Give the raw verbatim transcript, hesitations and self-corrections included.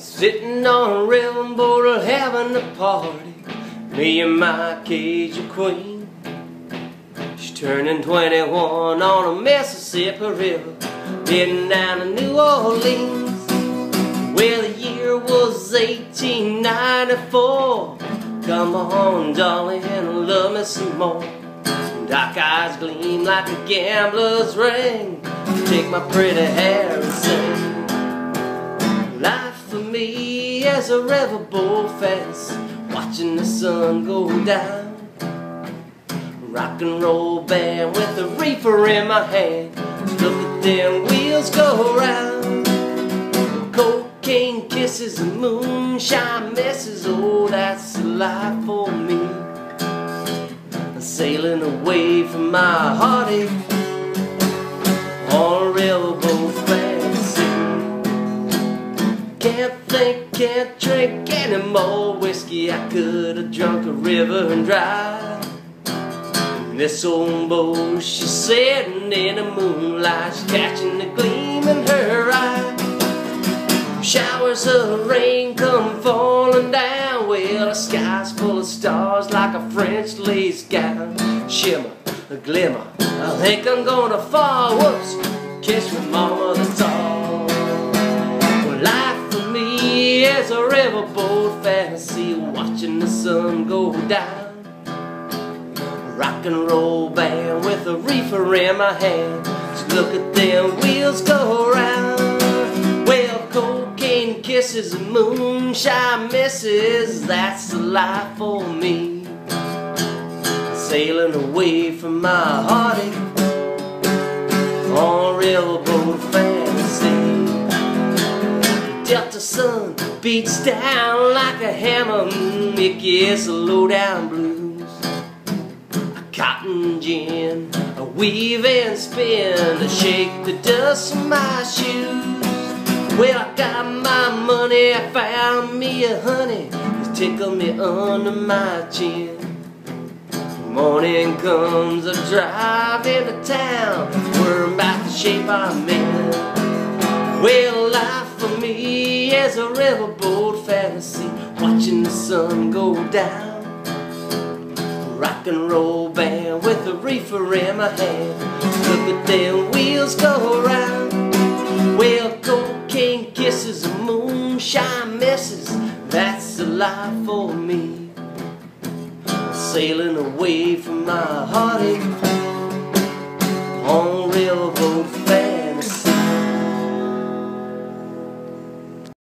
Sitting on a riverboat having a party, me and my Cajun queen. She's turning twenty-one on a Mississippi River, heading down to New Orleans. Well, the year was eighteen ninety-four. Come on, darling, and love me some more. Dark eyes gleam like a gambler's ring. Take my pretty hair and sing. Life for me is a riverboat fantasy, watching the sun go down. Rock and roll band with a reefer in my hand, look at them wheels go round. Cocaine kisses and moonshine misses, oh that's the life for me. Sailing away from my heartache on a riverboat fantasy. Can't think, can't drink any more whiskey. I could have drunk a river and dry. This old boat, she's sitting in the moonlight, she's catching the gleam in her eye. Showers of rain come falling down, well the sky's full of stars like a French lace gown. Shimmer, a glimmer, I think I'm gonna fall. Whoops, kiss me mama, that's all. Well, life for me is a riverboat fantasy, watching the sun go down. Rock and roll band with a reefer in my hand, just look at them wheels go round. Well, cocaine kisses and moonshine misses, that's the life for me. Sailing away from my heartache on a riverboat fantasy. Delta sun beats down like a hammer, it gives a low-down blues. Cotton gin, a weave and spin to shake the dust from my shoes. Well, I got my money, I found me a honey to tickle me under my chin. Morning comes, I drive into town, we're about to shape our men. Well, life for me is a riverboat fantasy, watching the sun go down. Rock and roll band with a reefer in my hand, look at them wheels go round. Well, cocaine kisses and moonshine misses, that's the life for me. Sailing away from my heartache on a riverboat fantasy.